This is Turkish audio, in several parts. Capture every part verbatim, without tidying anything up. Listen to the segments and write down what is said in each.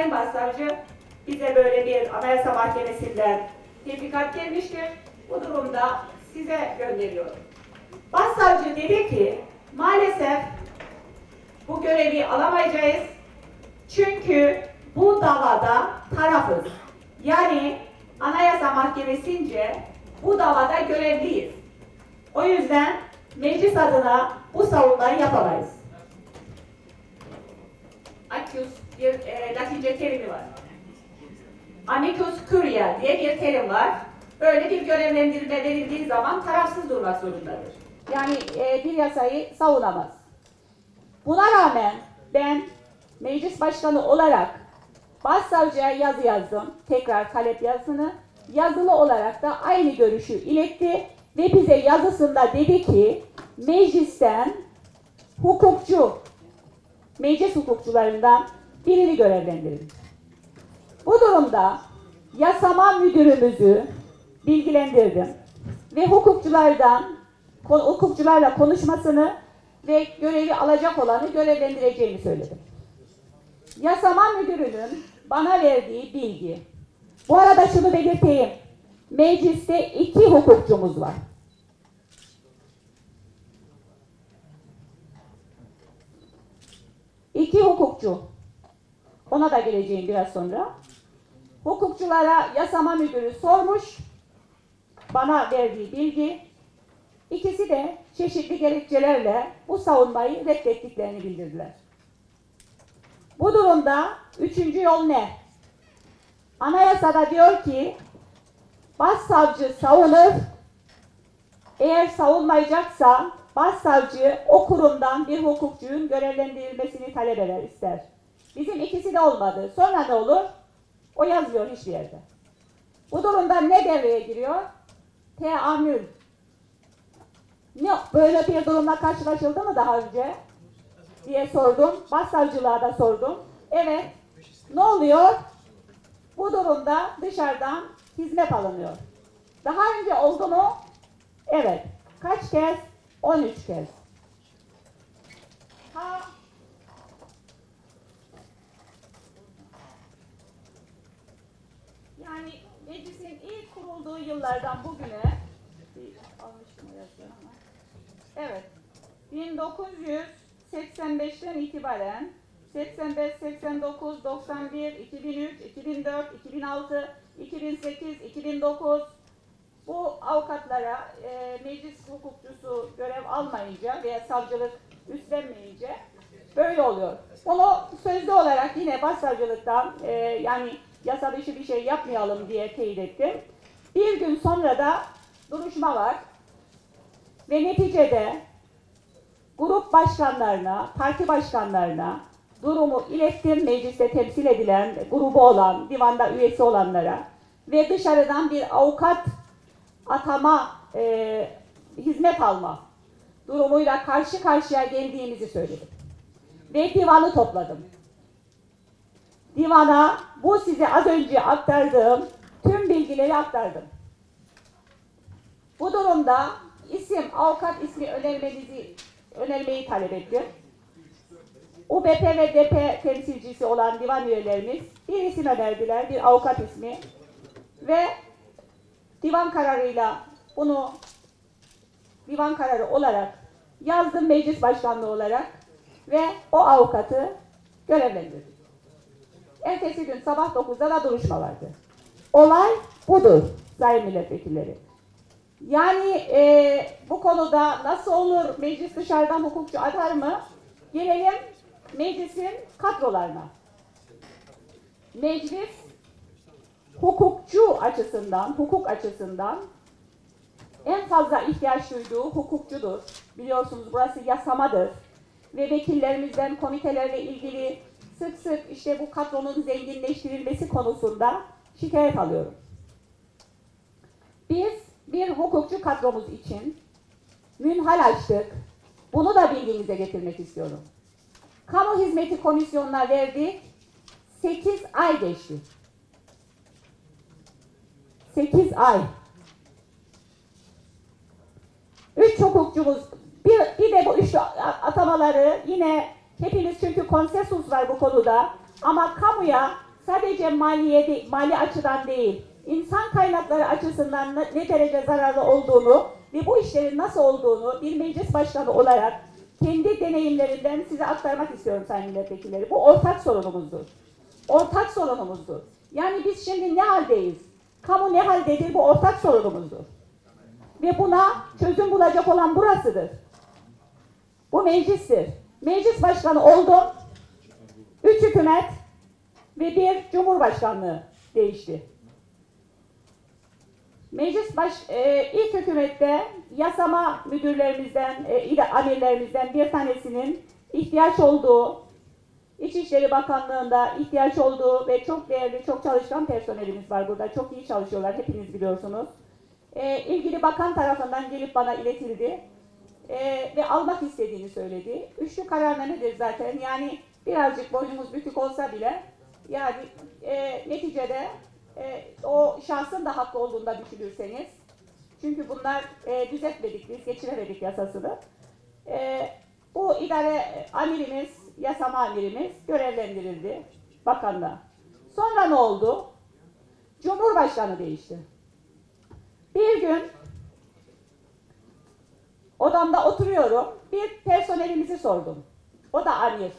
Sayın Başsavcı bize böyle bir Anayasa Mahkemesi'nden tebligat gelmiştir. Bu durumda size gönderiyorum. Başsavcı dedi ki maalesef bu görevi alamayacağız. Çünkü bu davada tarafız. Yani Anayasa Mahkemesi'nce bu davada görevliyiz. O yüzden meclis adına bu savunmayı yapamayız. Accus bir e, Latince terimi var. Amicus curia diye bir terim var. Böyle bir görevlendirme verildiği zaman tarafsız durmak zorundadır. Yani e, bir yasayı savunamaz. Buna rağmen ben meclis başkanı olarak Başsavcıya yazı yazdım. Tekrar talep yazısını. Yazılı olarak da aynı görüşü iletti ve bize yazısında dedi ki meclisten hukukçu, meclis hukukçularından birini görevlendirin. Bu durumda yasama müdürümüzü bilgilendirdim ve hukukçulardan hukukçularla konuşmasını ve görevi alacak olanı görevlendireceğini söyledim. Yasama müdürünün bana verdiği bilgi. Bu arada şunu belirteyim. Mecliste iki hukukçumuz var. İki hukukçu. Ona da geleceğim biraz sonra. Hukukçulara yasama müdürü sormuş. Bana verdiği bilgi. İkisi de çeşitli gerekçelerle bu savunmayı reddettiklerini bildirdiler. Bu durumda üçüncü yol ne? Anayasada diyor ki başsavcı savunur. Eğer savunmayacaksa başsavcı o kurumdan bir hukukçunun görevlendirilmesini talep eder, ister. Bizim ikisi de olmadı. Sonra ne olur? O yazmıyor hiçbir yerde. Bu durumda ne devreye giriyor? Teamül. Ne, böyle bir durumla karşılaşıldı mı daha önce? Diye sordum. Başsavcılığa da sordum. Evet. Ne oluyor? Bu durumda dışarıdan hizmet alınıyor. Daha önce oldu mu? Evet. Kaç kez? on üç kez. Ha. Yani meclisin ilk kurulduğu yıllardan bugüne almıştım o yazıyı ama. Evet. bin dokuz yüz seksen beşten itibaren seksen beş, seksen dokuz, doksan bir, iki bin üç, iki bin dört, iki bin altı, iki bin sekiz, iki bin dokuz bu avukatlara e, meclis hukukçusu görev almayınca veya savcılık üstlenmeyince böyle oluyor. Bunu sözlü olarak yine başsavcılıktan e, yani yasa dışı bir şey yapmayalım diye teyit ettim. Bir gün sonra da duruşma var ve neticede grup başkanlarına, parti başkanlarına durumu ilettim, mecliste temsil edilen, grubu olan, divanda üyesi olanlara ve dışarıdan bir avukat atama, e, hizmet alma durumuyla karşı karşıya geldiğimizi söyledim. Ve divanı topladım. Divana bu size az önce aktardığım tüm bilgileri aktardım. Bu durumda isim, avukat ismi önermenizi önermeyi talep ettim. U B P ve D P temsilcisi olan divan üyelerimiz bir isim önerdiler, bir avukat ismi ve divan kararıyla bunu divan kararı olarak yazdım meclis başkanlığı olarak ve o avukatı görevlendirdim. Ertesi gün sabah dokuzda da duruşma vardı. Olay budur sayın milletvekilleri. Yani e, bu konuda nasıl olur, meclis dışarıdan hukukçu atar mı? Gelelim meclisin kadrolarına. Meclis hukukçu açısından, hukuk açısından en fazla ihtiyaç duyduğu hukukçudur. Biliyorsunuz burası yasamadır. Ve vekillerimizden komitelerle ilgili sık sık işte bu kadronun zenginleştirilmesi konusunda şikayet alıyorum. Biz bir hukukçu kadromuz için münhal açtık. Bunu da bilginize getirmek istiyorum. Kamu hizmeti komisyonuna verdik. sekiz ay geçti. sekiz ay. Üç hukukçumuz, bir, bir de bu üç atamaları yine hepimiz çünkü konsensus var bu konuda ama kamuya sadece maliye de, mali açıdan değil, insan kaynakları açısından ne, ne derece zararlı olduğunu ve bu işlerin nasıl olduğunu bir meclis başkanı olarak kendi deneyimlerimden size aktarmak istiyorum sayın milletvekilleri. Bu ortak sorunumuzdur. Ortak sorunumuzdur. Yani biz şimdi ne haldeyiz? Kamu ne haldedir? Bu ortak sorunumuzdur. Ve buna çözüm bulacak olan burasıdır. Bu meclistir. Meclis başkanı oldum. Üç hükümet ve bir cumhurbaşkanlığı değişti. Meclis baş, e, ilk hükümette yasama müdürlerimizden, e, amirlerimizden bir tanesinin ihtiyaç olduğu, İçişleri Bakanlığı'nda ihtiyaç olduğu ve çok değerli, çok çalışkan personelimiz var burada. Çok iyi çalışıyorlar, hepiniz biliyorsunuz. E, ilgili bakan tarafından gelip bana iletildi e, ve almak istediğini söyledi. Üçlü kararnamedir zaten. Yani birazcık boynumuz bükük olsa bile yani e, neticede e, o şahsın da hakkı olduğunda düşünürseniz, çünkü bunlar e, düzeltmedik biz, geçiremedik yasasını. E, bu idare amirimiz, yasama amirimiz görevlendirildi bakanlığa. Sonra ne oldu? Cumhurbaşkanı değişti. Bir gün odamda oturuyorum, bir personelimizi sordum. O da amir.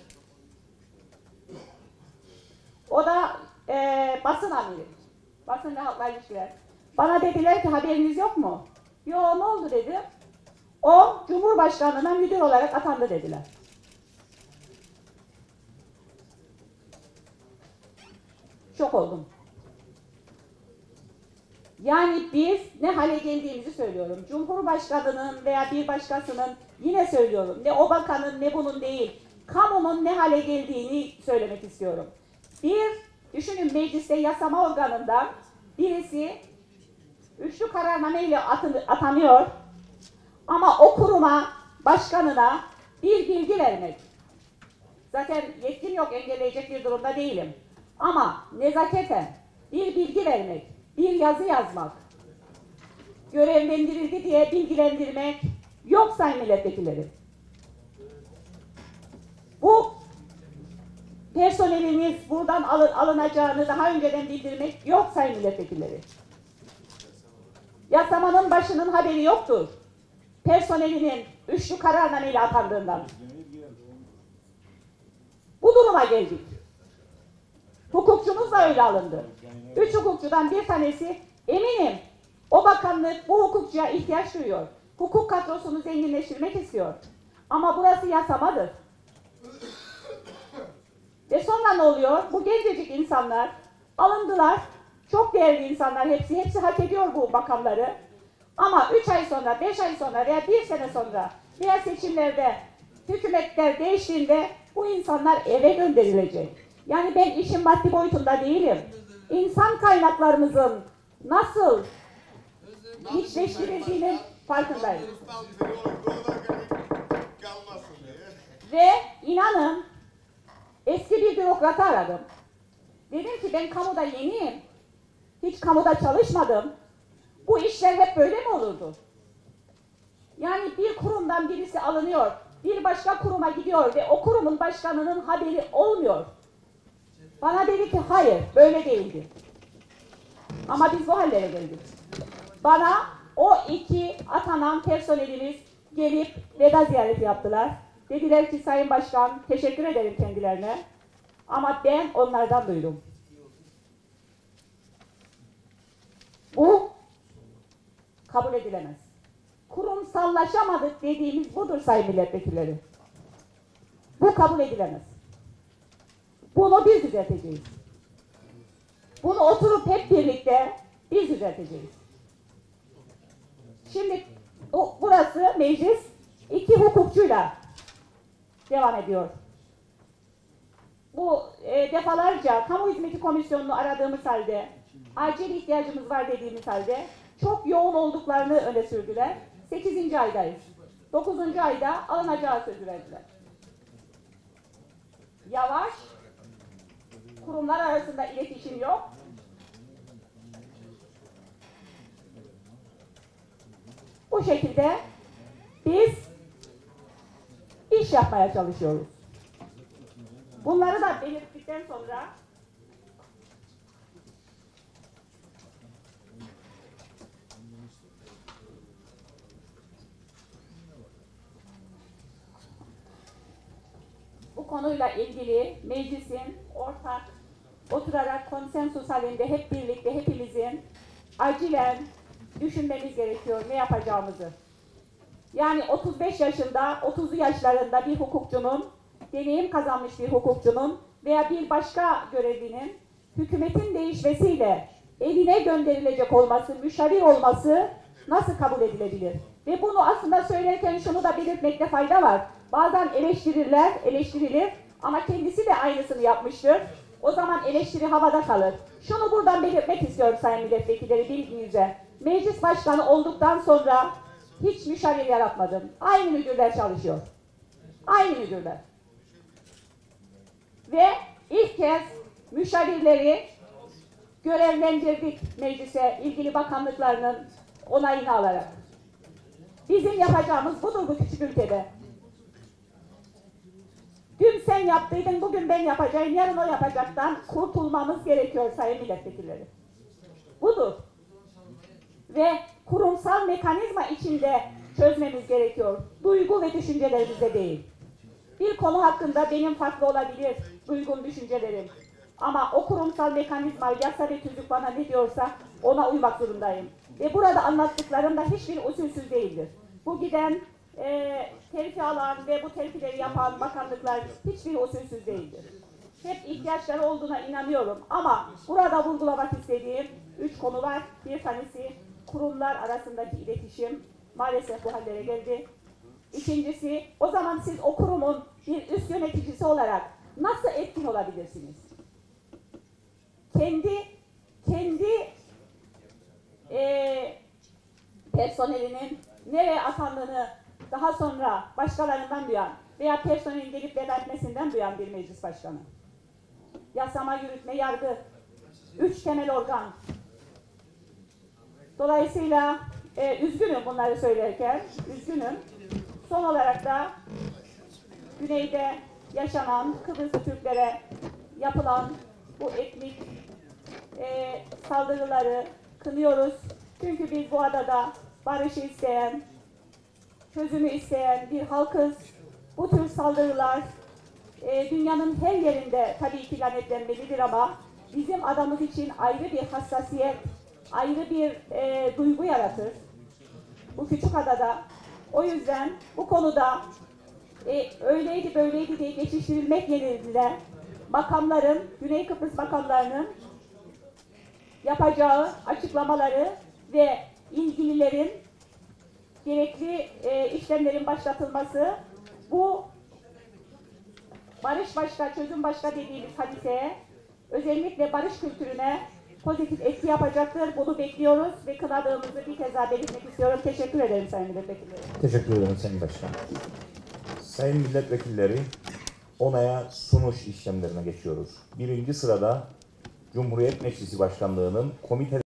O da e, basın amiri. Basın ve halkla ilişkiler. Bana dediler ki haberiniz yok mu? Yo, ne oldu dedim. O Cumhurbaşkanlığına müdür olarak atandı dediler. Şok oldum. Yani biz ne hale geldiğimizi söylüyorum. Cumhurbaşkanının veya bir başkasının, yine söylüyorum, ne o bakanın ne bunun değil, kamunun ne hale geldiğini söylemek istiyorum. Bir, düşünün mecliste yasama organından birisi üçlü kararnameyle atanıyor ama o kuruma, başkanına bir bilgi vermek. Zaten yetkim yok, engelleyecek bir durumda değilim. Ama nezaketen bir bilgi vermek, bir yazı yazmak, görevlendirildi diye bilgilendirmek yok sayın milletvekilleri. Bu personeliniz buradan alın, alınacağını daha önceden bildirmek yok sayın milletvekilleri. Yasamanın başının haberi yoktur. Personelinin üçlü kararnameyle atandığından. Bu duruma geldik. Hukukçumuz da öyle alındı. Üç hukukçudan bir tanesi, eminim o bakanlık bu hukukçuya ihtiyaç duyuyor. Hukuk kadrosunu zenginleştirmek istiyor. Ama burası yasamadır. Ve sonra ne oluyor? Bu gencecik insanlar alındılar. Çok değerli insanlar hepsi. Hepsi hak ediyor bu bakanları. Ama üç ay sonra, beş ay sonra veya bir sene sonra veya seçimlerde hükümetler değiştiğinde bu insanlar eve gönderilecek. Yani ben işin maddi boyutunda değilim. İnsan kaynaklarımızın nasıl hiçleştirildiğinin farkındayım. Ve inanın eski bir bürokratı aradım. Dedim ki ben kamuda yeniyim. Hiç kamuda çalışmadım. Bu işler hep böyle mi olurdu? Yani bir kurumdan birisi alınıyor, bir başka kuruma gidiyor ve o kurumun başkanının haberi olmuyor. Bana dedi ki hayır, böyle değildi. Ama biz bu hallere geldik. Bana o iki atanan personelimiz gelip veda ziyareti yaptılar. Dediler ki Sayın Başkan, teşekkür ederim kendilerine. Ama ben onlardan duydum. Bu kabul edilemez. Kurumsallaşamadık dediğimiz budur sayın milletvekilleri. Bu kabul edilemez. Bunu biz düzelteceğiz. Bunu oturup hep birlikte biz düzelteceğiz. Şimdi o, burası meclis iki hukukçuyla devam ediyor. Bu e, defalarca kamu hizmeti komisyonunu aradığımız halde, acil ihtiyacımız var dediğimiz halde çok yoğun olduklarını öne sürdüler. sekizinci aydayız. dokuzuncu ayda alınacağı sözü verdiler. Yavaş, kurumlar arasında iletişim yok. Bu şekilde biz iş yapmaya çalışıyoruz. Bunları da belirttikten sonra bu konuyla ilgili meclisin ortak oturarak konsensus halinde hep birlikte hepimizin acilen düşünmemiz gerekiyor ne yapacağımızı. Yani otuz beş yaşında, otuzlu yaşlarında bir hukukçunun, deneyim kazanmış bir hukukçunun veya bir başka görevlinin hükümetin değişmesiyle evine gönderilecek olması, müşavir olması nasıl kabul edilebilir? Ve bunu aslında söylerken şunu da belirtmekte fayda var. Bazen eleştirirler, eleştirilir ama kendisi de aynısını yapmıştır. O zaman eleştiri havada kalır. Şunu buradan belirtmek istiyorum sayın milletvekilleri bilginize. Meclis başkanı olduktan sonra hiç müşavir yaratmadım. Aynı müdürler çalışıyor. Aynı müdürler. Ve ilk kez müşavirleri görevlendirdik meclise ilgili bakanlıklarının onayını alarak. Bizim yapacağımız budur bu küçük ülkede. Dün sen yaptıydın, bugün ben yapacağım, yarın o yapacaktan kurtulmamız gerekiyor sayın milletvekilleri. Budur. Ve kurumsal mekanizma içinde çözmemiz gerekiyor. Duygu ve düşüncelerimizde değil. Bir konu hakkında benim farklı olabilir duygum, düşüncelerim. Ama o kurumsal mekanizma, yasa ve tüzük bana ne diyorsa ona uymak zorundayım. Ve burada anlattıklarım da hiçbir usulsüz değildir. Bu giden e, terfi alan ve bu terfileri yapan bakanlıklar hiçbir usulsüz değildir. Hep ihtiyaçları olduğuna inanıyorum. Ama burada vurgulamak istediğim üç konu var. Bir tanesi kurumlar arasındaki iletişim maalesef bu hallere geldi. İkincisi, o zaman siz o kurumun bir üst yöneticisi olarak nasıl etkin olabilirsiniz? Kendi kendi e, personelinin nereye atandığını daha sonra başkalarından duyan veya personelin gelip veda etmesinden duyan bir meclis başkanı. Yasama, yürütme, yargı. Üç temel organ. Dolayısıyla e, üzgünüm bunları söylerken, üzgünüm. Son olarak da güneyde yaşanan Kıbrıslı Türklere yapılan bu etnik e, saldırıları kınıyoruz. Çünkü biz bu adada barışı isteyen, çözümü isteyen bir halkız. Bu tür saldırılar e, dünyanın her yerinde tabii ki lanetlenmelidir ama bizim adamız için ayrı bir hassasiyet, ayrı bir e, duygu yaratır. Bu küçük adada. O yüzden bu konuda e, öyleydi böyleydi diye geçiştirilmek yerine makamların, Güney Kıbrıs makamlarının yapacağı açıklamaları ve ilgililerin gerekli e, işlemlerin başlatılması bu barış başka, çözüm başka dediğimiz hadiseye, özellikle barış kültürüne pozitif etki yapacaktır. Bunu bekliyoruz ve kınadığımızı bir kez daha belirtmek istiyorum. Teşekkür ederim sayın milletvekilleri. Teşekkür ederim sayın başkan. Sayın milletvekilleri, onaya sunuş işlemlerine geçiyoruz. Birinci sırada Cumhuriyet Meclisi Başkanlığı'nın komite